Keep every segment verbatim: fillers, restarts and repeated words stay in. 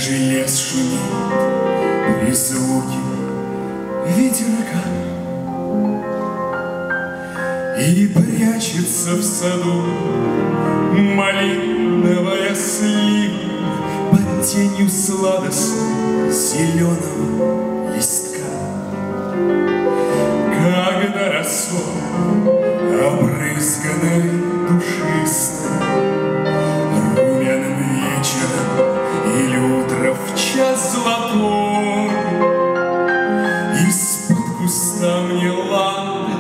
Рыжий лес шумит при звуке ветерка и прячется в саду малиновая слива под тенью сладостного зеленого листка. Когда росой, обрызганной душистой, румяным вечером или утром в час золотой, из-под куста мне ландыш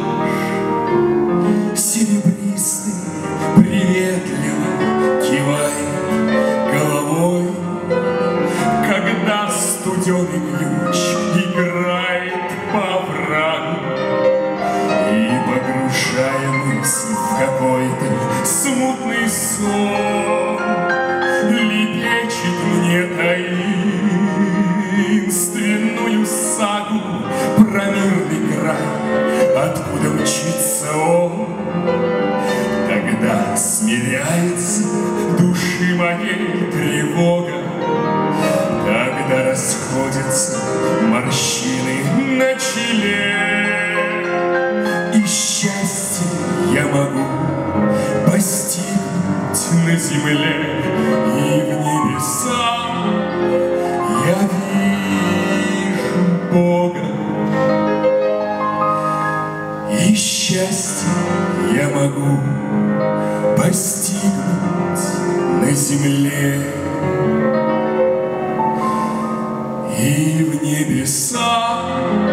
серебристый приветливо кивает головой, когда студеный ключ играет по оврагу и, погружая мысль в какой-то смутный сон, лепечет мне таинственную сагу про мирный край, откуда мчится он. Тогда смиряется души моей тревога, когда расходятся морщины на челе, и счастье я могу постигнуть на земле и в небесах. Я вижу Бога, и счастье я могу постигнуть на земле и в небесах.